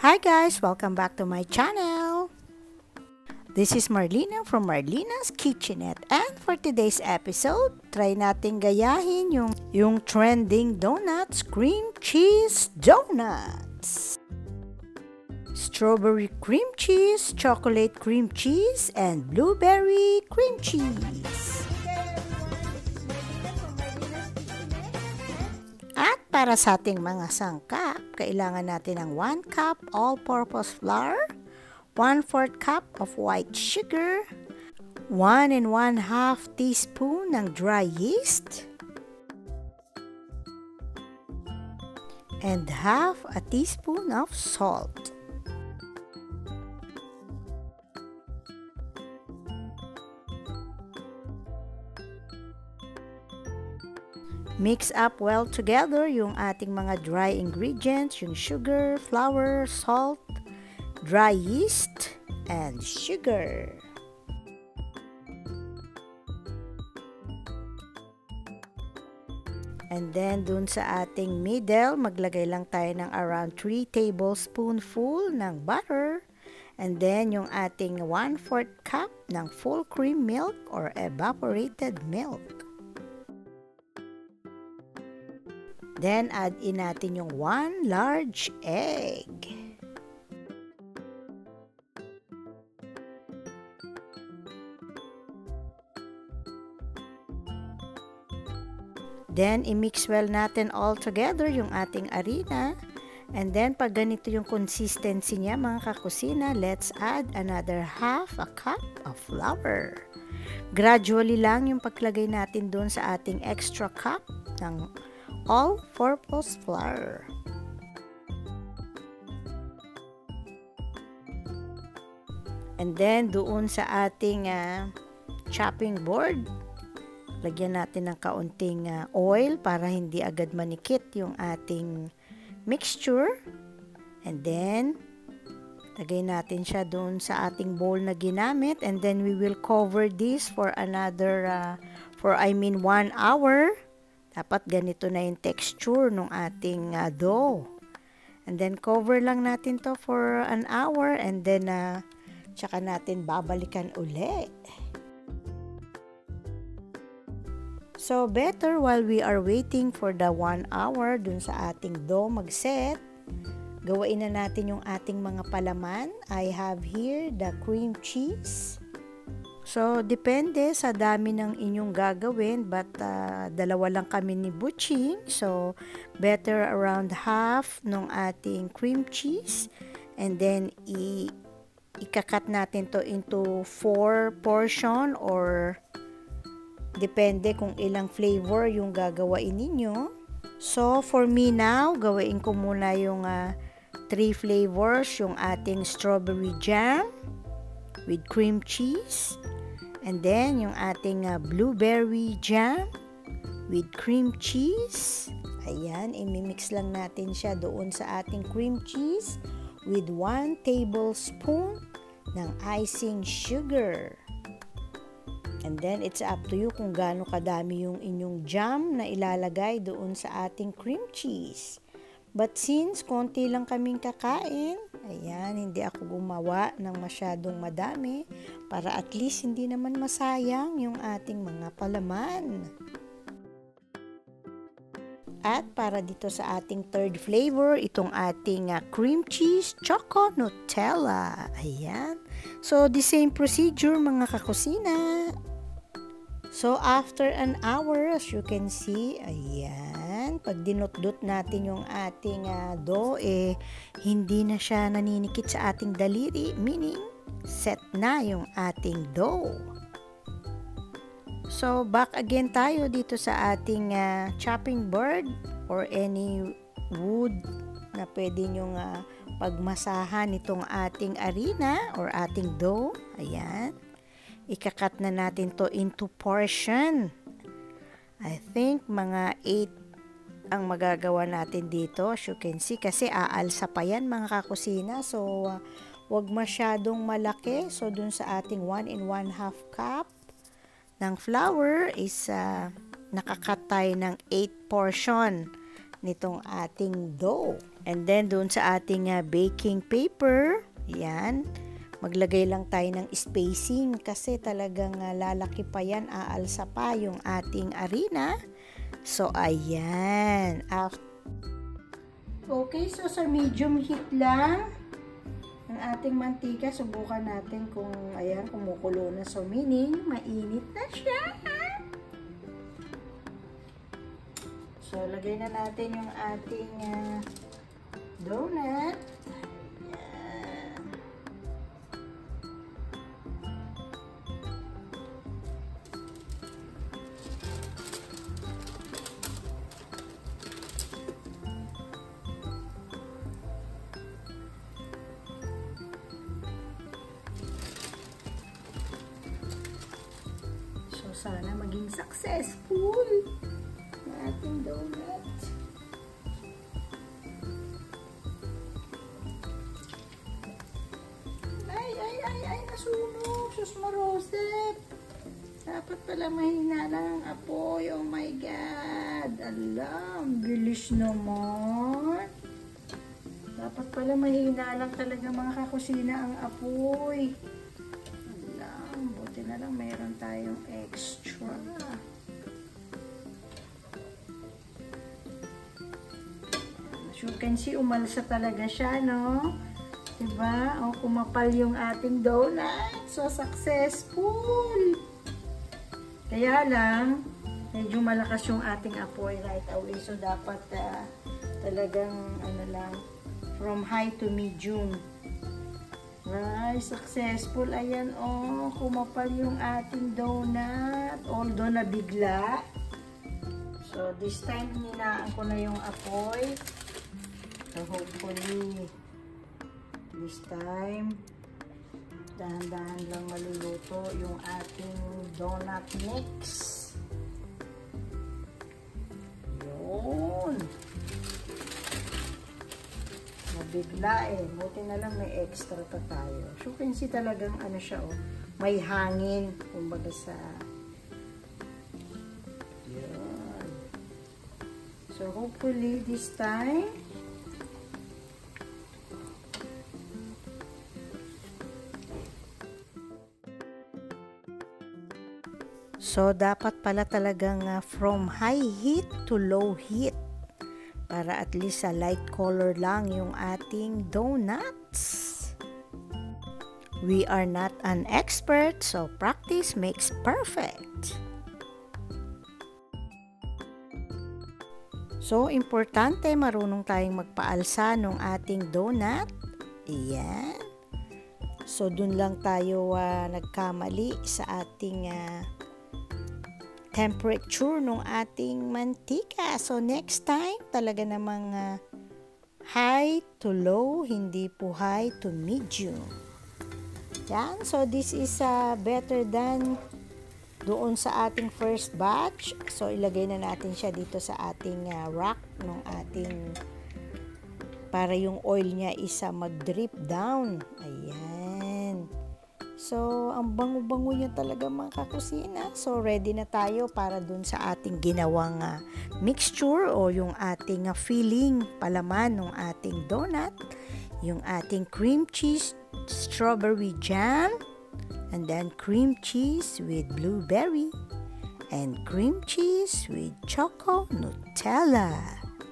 Hi guys! Welcome back to my channel! This is Marlena from Marlena's Kitchenette, and for today's episode, try natin gayahin yung trending donuts, cream cheese donuts. Strawberry cream cheese, chocolate cream cheese, and blueberry cream cheese. At para sa ating mga sangkap, kailangan natin ng 1 cup all-purpose flour, 1/4 cup of white sugar, 1 1/2 teaspoon ng dry yeast, and half a teaspoon of salt. Mix up well together yung ating mga dry ingredients, yung sugar, flour, salt, dry yeast, and sugar. And then dun sa ating middle, maglagay lang tayo ng around 3 tablespoonful ng butter. And then yung ating 1/4 cup ng full cream milk or evaporated milk. Then, add in natin yung 1 large egg. Then, i-mix well natin all together yung ating harina. And then, pag ganito yung consistency niya, mga kakusina, let's add another half a cup of flour. Gradually lang yung paglagay natin doon sa ating extra cup ng all-purpose flour. And then, doon sa ating chopping board, lagyan natin ng kaunting oil para hindi agad manikit yung ating mixture. And then, lagay natin siya doon sa ating bowl na ginamit. And then, we will cover this for another, 1 hour. Dapat ganito na yung texture ng ating dough. And then, cover lang natin to for an hour. And then, tsaka natin babalikan ulit. So, better while we are waiting for the 1 hour dun sa ating dough mag-set, gawain na natin yung ating mga palaman. I have here the cream cheese. So, depende sa dami ng inyong gagawin, but dalawa lang kami ni Butching. So, better around half ng ating cream cheese. And then, ikakat natin to into 4 portion or depende kung ilang flavor yung gagawain ninyo. So, for me now, gawain ko muna yung 3 flavors, yung ating strawberry jam with cream cheese. And then, yung ating blueberry jam with cream cheese. Ayan, imimix lang natin siya doon sa ating cream cheese with 1 tablespoon ng icing sugar. And then, it's up to you kung gaano kadami yung inyong jam na ilalagay doon sa ating cream cheese. But since konti lang kaming kakain, ayan, hindi ako gumawa ng masyadong madami para at least hindi naman masayang yung ating mga palaman. At para dito sa ating third flavor, itong ating cream cheese choco Nutella. Ayan. So, the same procedure mga kakusina. So, after an hour, as you can see, ayan, pag dinutdut natin yung ating dough, hindi na siya naninikit sa ating daliri, meaning, set na yung ating dough. So, back again tayo dito sa ating chopping board or any wood na pwede nyong pagmasahan itong ating harina or ating dough. Ayan. Ikakat na natin to into portion. I think mga 8 ang magagawa natin dito. As you can see, kasi aalsa pa yan mga kakusina. So, wag masyadong malaki. So, dun sa ating 1 1/2 cup ng flour is nakakat tayo ng 8 portion nitong ating dough. And then doon sa ating baking paper, yan, maglagay lang tayo ng spacing kasi talagang lalaki pa yan, aalsa pa yung ating harina. So ayan. Okay, so sa medium heat lang ang ating mantika. Subukan natin kung ayan, kumukulo na. So meaning, mainit na siya. So, lagay na natin yung ating donut. Ayan. So, sana maging successful ating donut. Ay, nasunog. Sus Marosep. Dapat pala mahina lang ang apoy. Oh my God. Alam, bilis naman. Dapat pala mahina lang talaga mga kakusina ang apoy. Alam, buti na lang mayroon tayong extra. You can see, umalsa talaga siya, no? Diba? O, kumapal yung ating donut. So, successful! Kaya lang, medyo malakas yung ating apoy right away. So, dapat talagang, ano lang, from high to medium. Ay, successful. Ayan, oh, kumapal yung ating donut. Although, nabigla. So, this time, hinaan ko na yung apoy. So, hopefully, this time, dahan-dahan lang maluluto yung ating donut mix. Yun. Nabigla eh. Buti na lang may extra pa tayo. So, you can see talagang ano siya, oh. May hangin. Kumbaga sa... Yun. So, hopefully, this time, so, dapat pala talagang from high heat to low heat para at least light color lang yung ating donuts. We are not an expert, so practice makes perfect. So, importante marunong tayong magpaalsa ng ating donut. Ayan. So, dun lang tayo nagkamali sa ating temperature ng ating mantika. So, next time, talaga namang high to low, hindi po high to medium. Yan. So, this is better than doon sa ating first batch. So, ilagay na natin siya dito sa ating rack ng ating para yung oil niya isa mag-drip down. Ayan. So, ang bango-bango niya talaga mga kakusina. So, ready na tayo para dun sa ating ginawang mixture o yung ating filling, palaman ng ating donut. Yung ating cream cheese, strawberry jam, and then cream cheese with blueberry, and cream cheese with choco Nutella.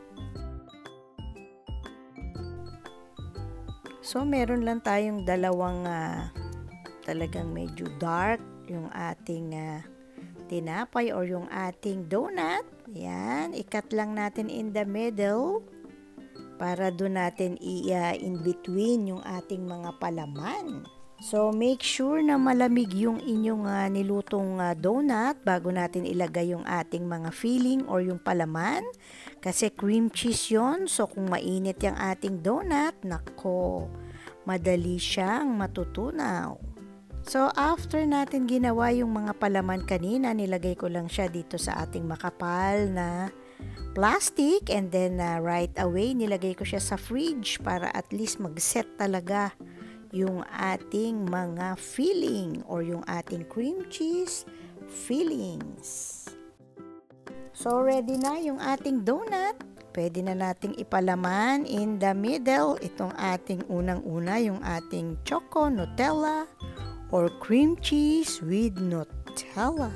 So, meron lang tayong dalawang talagang medyo dark yung ating tinapay or yung ating donut. Yan, ikat lang natin in the middle para doon natin in between yung ating mga palaman. So, make sure na malamig yung inyong nilutong donut bago natin ilagay yung ating mga filling or yung palaman. Kasi cream cheese yon. So, kung mainit yung ating donut, nako, madali siyang matutunaw. So, after natin ginawa yung mga palaman kanina, nilagay ko lang siya dito sa ating makapal na plastic. And then, right away, nilagay ko siya sa fridge para at least mag-set talaga yung ating mga filling or yung ating cream cheese fillings. So, ready na yung ating donut. pwede na nating ipalaman in the middle itong ating unang-una, yung ating choco Nutella or cream cheese with Nutella.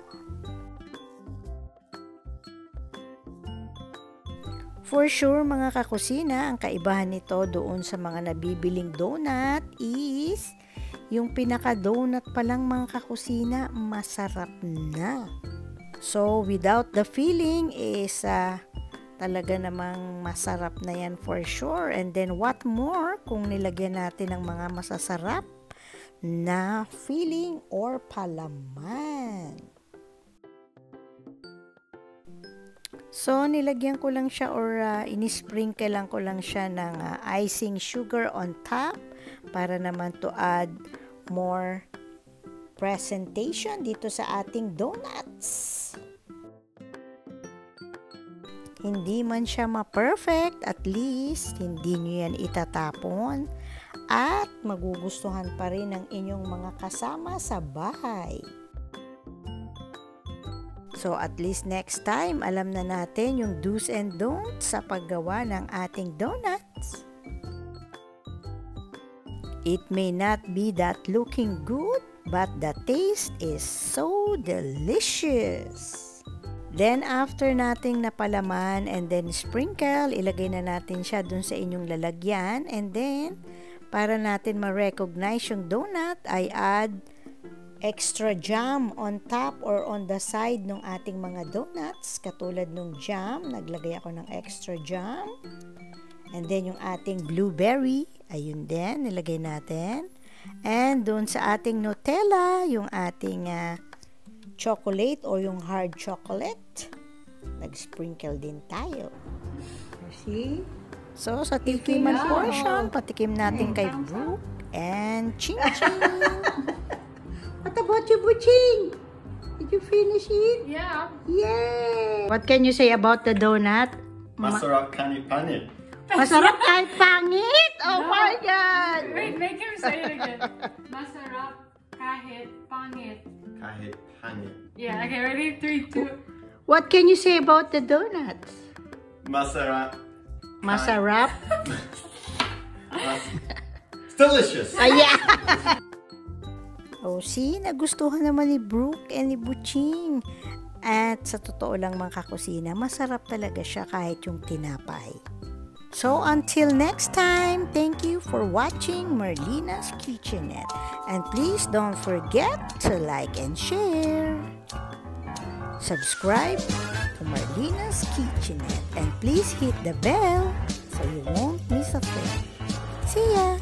For sure mga kakusina, ang kaibahan nito doon sa mga nabibiling donut is yung pinaka-donut pa lang mga kakusina, masarap na. So, without the filling is talaga namang masarap na yan for sure. And then, what more kung nilagyan natin ng mga masasarap na filling or palaman. So, nilagyan ko lang siya or inisprinkle lang ko lang siya ng icing sugar on top para naman to add more presentation dito sa ating donuts. Hindi man siya ma-perfect, at least hindi nyo yan itatapon at magugustuhan pa rin ng inyong mga kasama sa bahay. So at least next time, alam na natin yung do's and don'ts sa paggawa ng ating donuts. It may not be that looking good, but the taste is so delicious. Then, after nating napalaman and then sprinkle, ilagay na natin siya dun sa inyong lalagyan. And then, para natin ma-recognize yung donut, I add extra jam on top or on the side ng ating mga donuts. Katulad ng jam, naglagay ako ng extra jam. And then, yung ating blueberry, ayun din, nilagay natin. And dun sa ating Nutella, yung ating chocolate o yung hard chocolate, nag-sprinkle din tayo. See? So, sa tikiman portion, patikim natin kay Brooke and Ching Ching. What about you, Buching? Did you finish it? Yeah. Yay! What can you say about the donut? Masarap kahit pangit. Masarap kahit pangit? Oh my God! Wait, make him say it again. Masarap kahit pangit. Kahit pangit. Yeah, okay, ready? 3, 2. What can you say about the donuts? Masarap. Masarap? It's delicious. Yeah! Oh, see? Nagustuhan naman ni Brooke and ni Buching. At sa totoo lang mga kakusina, masarap talaga siya kahit yung tinapay. So, until next time, thank you for watching Marlena's Kitchenette. And please don't forget to like and share. Subscribe to Marlena's Kitchenette. And please hit the bell so you won't miss a thing. See ya!